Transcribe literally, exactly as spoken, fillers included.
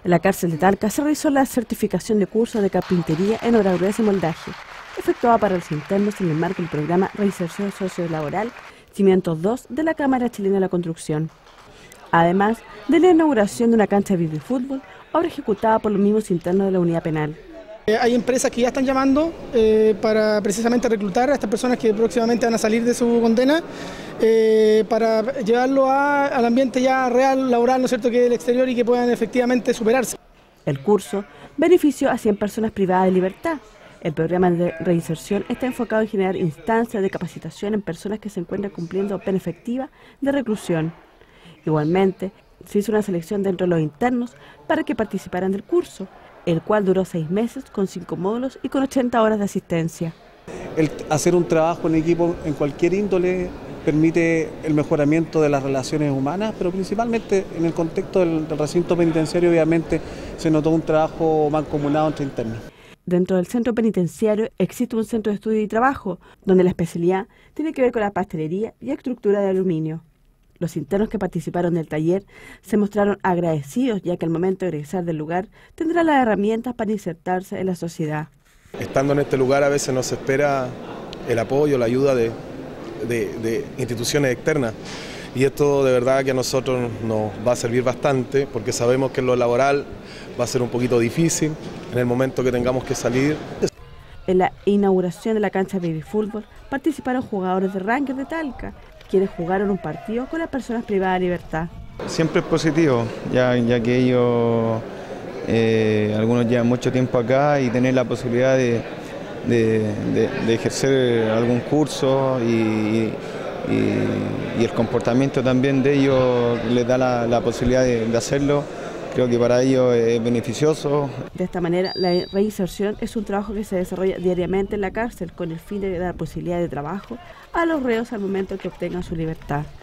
En la cárcel de Talca se realizó la certificación de cursos de carpintería en obradores y moldaje, efectuada para los internos en el marco del programa Reinserción Sociolaboral Cimientos dos de la Cámara Chilena de la Construcción. Además de la inauguración de una cancha de fútbol, obra ejecutada por los mismos internos de la unidad penal. Eh, hay empresas que ya están llamando eh, para precisamente reclutar a estas personas que próximamente van a salir de su condena eh, para llevarlo a, al ambiente ya real, laboral, ¿no es cierto?, que es el exterior y que puedan efectivamente superarse. El curso benefició a cien personas privadas de libertad. El programa de reinserción está enfocado en generar instancias de capacitación en personas que se encuentran cumpliendo pena efectiva de reclusión. Igualmente, se hizo una selección dentro de los internos para que participaran del curso, el cual duró seis meses con cinco módulos y con ochenta horas de asistencia. El hacer un trabajo en equipo en cualquier índole permite el mejoramiento de las relaciones humanas, pero principalmente en el contexto del, del recinto penitenciario obviamente se notó un trabajo mancomunado entre internos. Dentro del centro penitenciario existe un centro de estudio y trabajo, donde la especialidad tiene que ver con la pastelería y estructura de aluminio. Los internos que participaron del taller se mostraron agradecidos, ya que al momento de egresar del lugar tendrán las herramientas para insertarse en la sociedad. Estando en este lugar a veces nos espera el apoyo, la ayuda de, de, de instituciones externas, y esto de verdad que a nosotros nos va a servir bastante, porque sabemos que en lo laboral va a ser un poquito difícil en el momento que tengamos que salir. En la inauguración de la cancha de baby fútbol participaron jugadores de Rangers de Talca, quienes jugaron un partido con las personas privadas de libertad. Siempre es positivo, ya, ya que ellos, eh, algunos llevan mucho tiempo acá y tener la posibilidad de, de, de, de ejercer algún curso y, y, y el comportamiento también de ellos les da la, la posibilidad de, de hacerlo. Creo que para ellos es beneficioso. De esta manera, la reinserción es un trabajo que se desarrolla diariamente en la cárcel con el fin de dar posibilidad de trabajo a los reos al momento que obtengan su libertad.